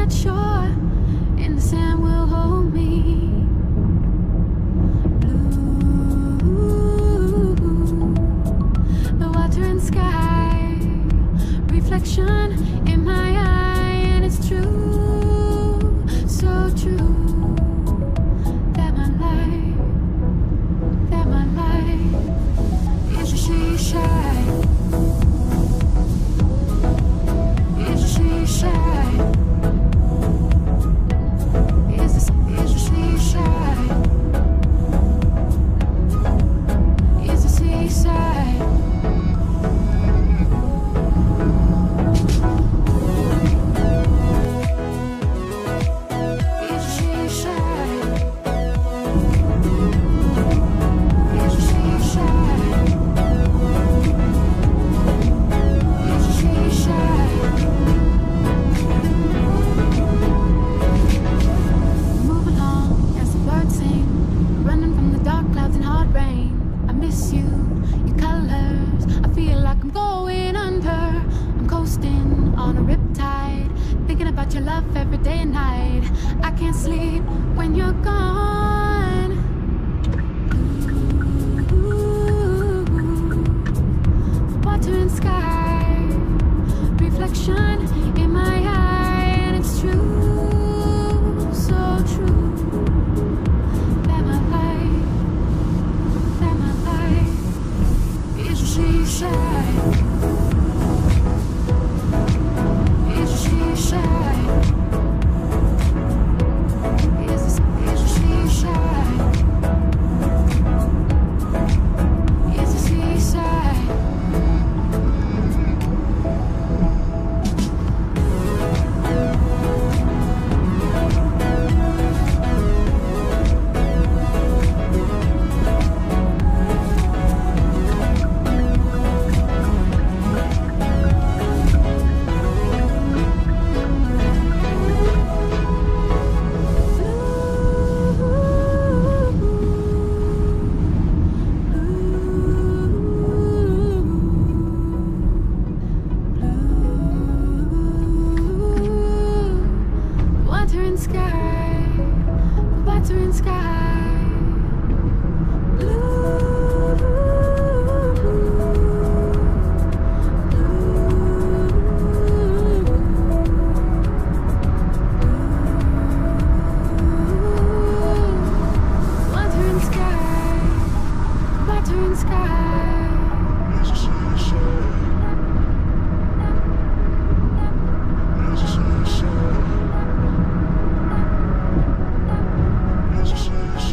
not sure, and the sand will hold me. Blue, the water and sky, reflection in my eye, and it's true, so true. That my life is a she shine. Is a she shine. Is a she shine. Is a seaside. Is a she shine. Is a she shine. Is a she shine. Move along as the birds sing, running from the dark clouds and hard rain. I miss you, your colors. I feel like I'm going under. I'm coasting on a riptide, thinking about your love every day and night. I can't sleep when you're gone. Ooh, water and sky, reflection in my eye, and it's true, so true. That my life is a she shine. Is a she shine. Is a she shine. Is a seaside. Water and sky, water and sky. Water and sky, water and sky. Is a seaside. Is a seaside. Is a seaside.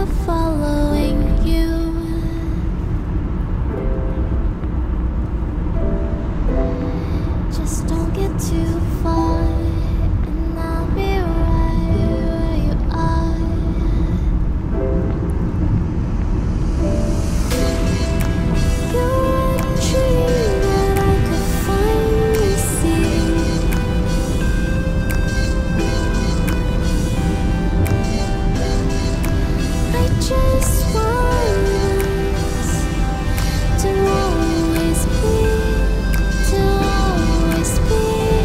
of following you. Just don't get too far, and I'll be right where you are. You're a dream that I could finally see. I just want us to always be, to always be.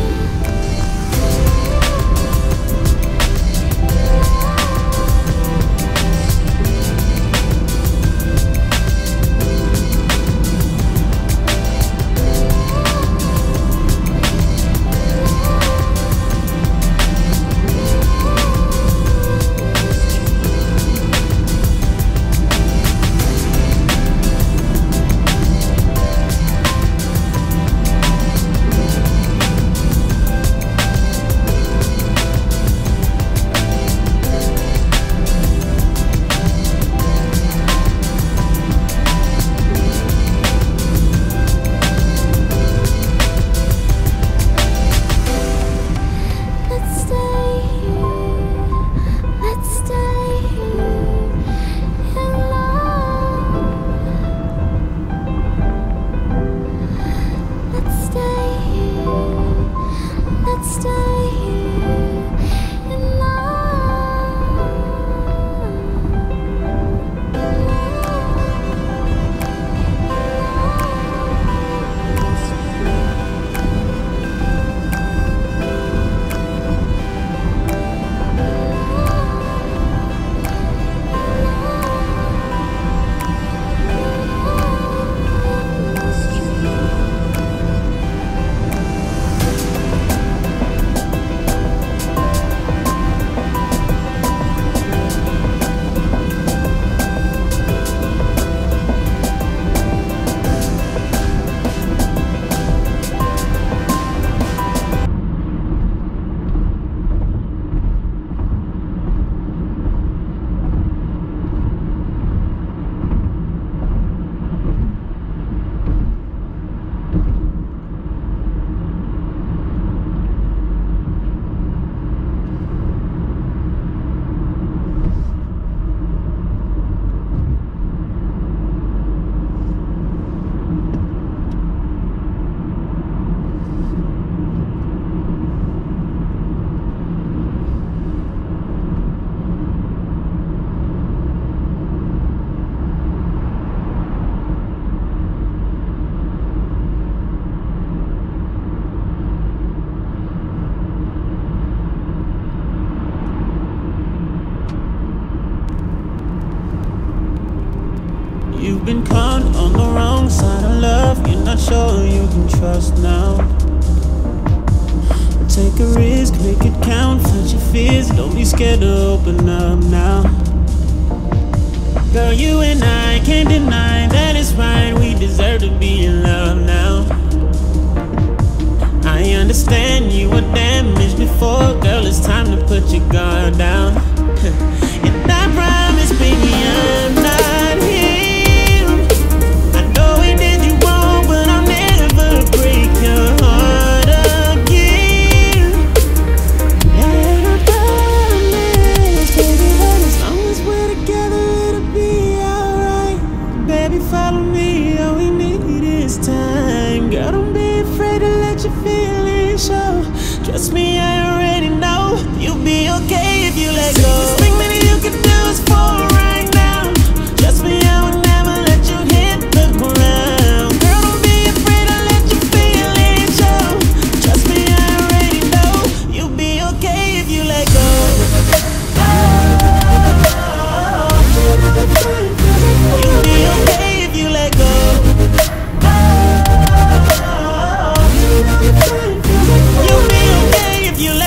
Let's stay here in love. Let's stay here. Let's stay here in You've been caught on the wrong side of love. You're not sure you can trust now. Take a risk, make it count. Fight your fears, don't be scared to open up now. Girl, you and I can't deny that it's right. We deserve to be in love now. I understand you were damaged before. Girl, it's time to put your guard down. And I promise, baby, I'm not him. I know we did you wrong, but I'll never break your heart again. And I promise, baby, that as long as we're together, it'll be alright. Baby, follow me, all we need is time. Girl, don't be afraid to let your feelings show. Trust me, I already know you'll be okay if you let go. This thing that you can do is for right now. Trust me, I would never let you hit the ground. Girl, don't be afraid to let your feelings show. Trust me, I already know you'll be okay if you let go. You'll be okay if you let go. You'll be okay if you let go.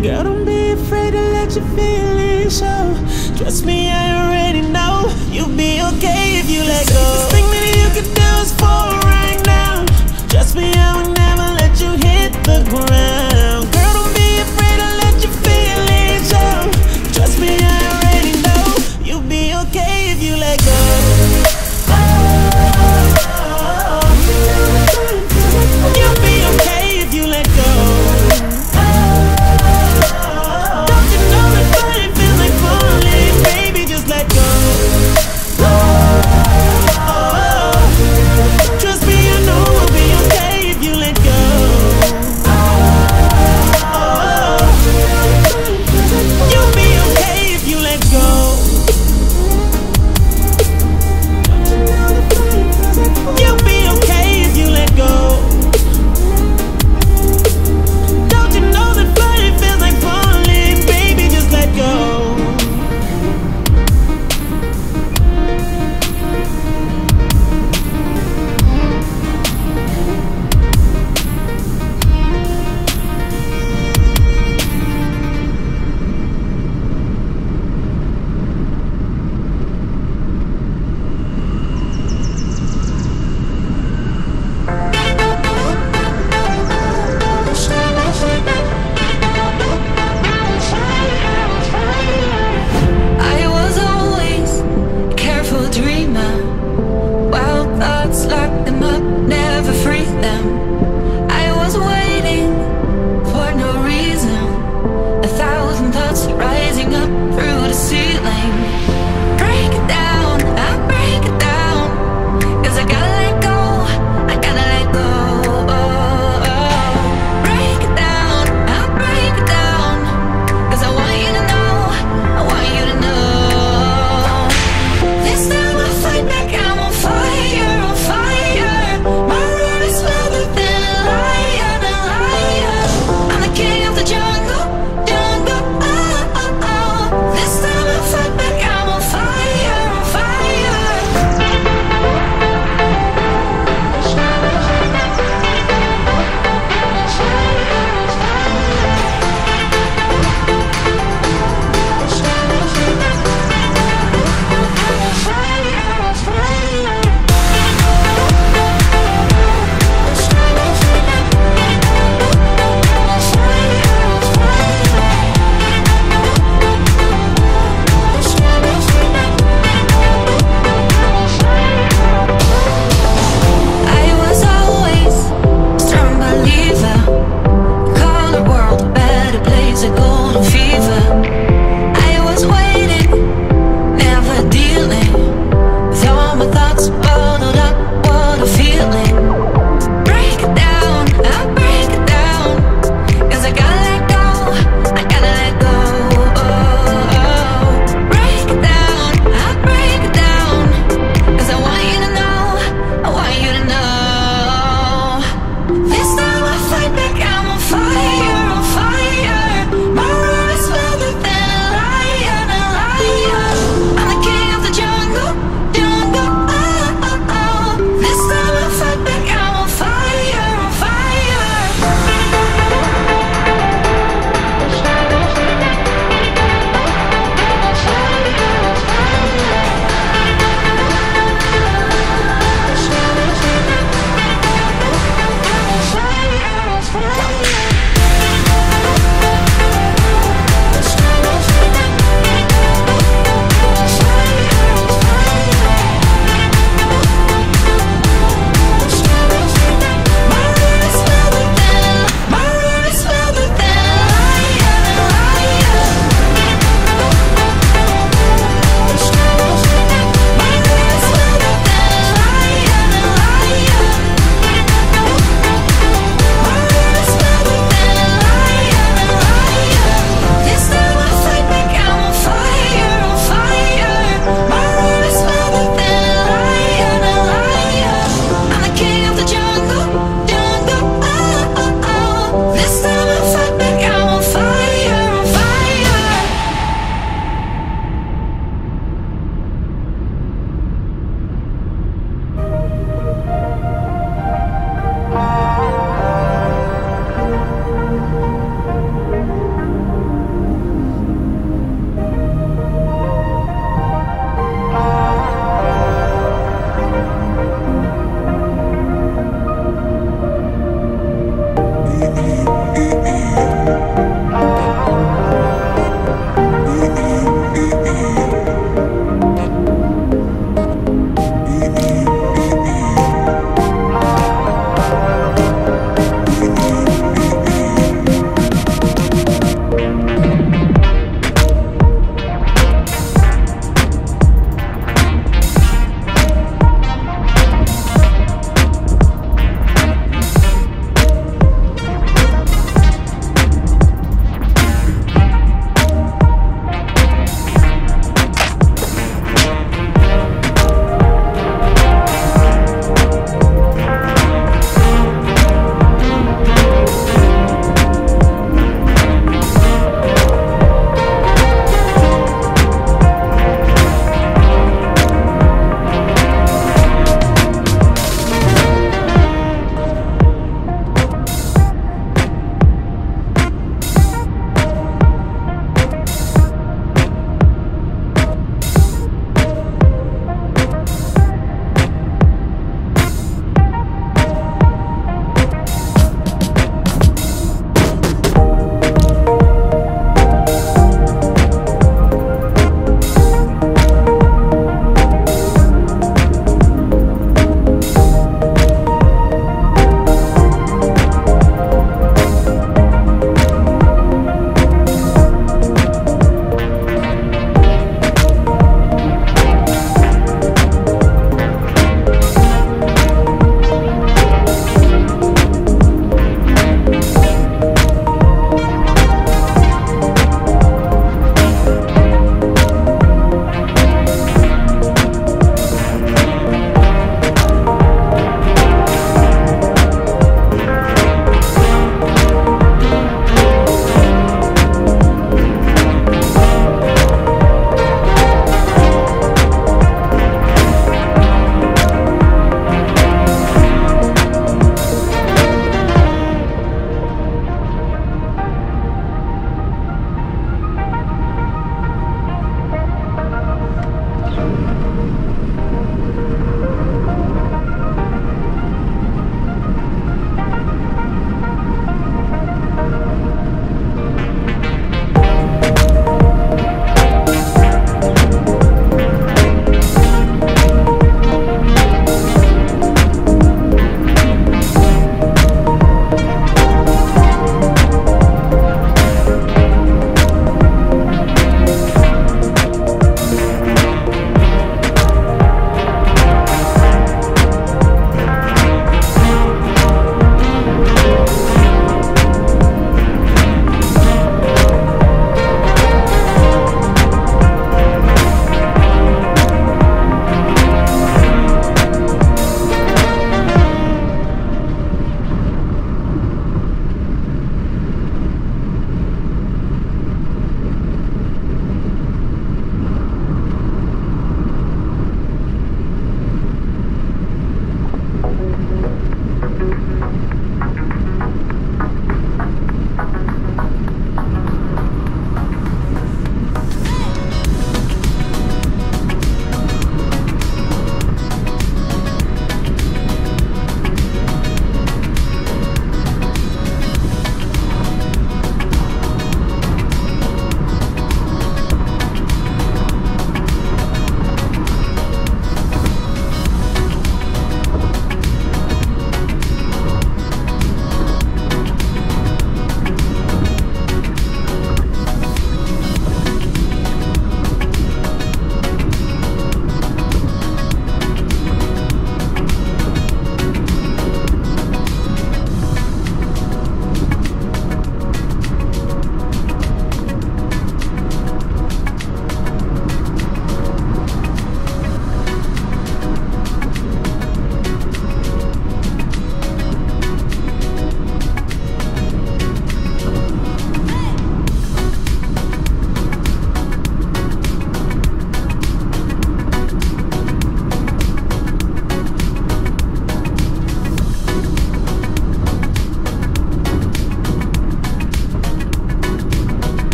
Girl, don't be afraid to let your feelings show. Trust me, I already know you'll be okay if you let go. Safest thing that you can do is fall right now. Trust me, I will never let you hit the ground. Girl, don't be afraid to let your feelings show. Trust me, I already know you'll be okay if you let go. You'll be okay if you let go. Don't you know that fire feels like falling? Baby, just let go.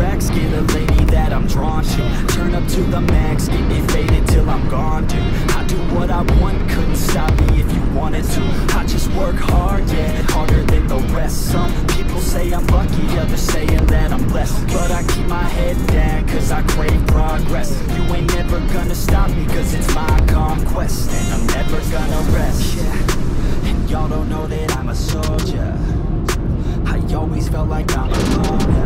flex, get a lady that I'm drawn to. Turn up to the max, get it faded till I'm gone, dude. I do what I want, couldn't stop me if you wanted to. I just work hard, yeah, harder than the rest. Some people say I'm lucky, others saying that I'm blessed. But I keep my head down, cause I crave progress. You ain't never gonna stop me, cause it's my conquest. And I'm never gonna rest, yeah. And y'all don't know that I'm a soldier. I always felt like I'm alone.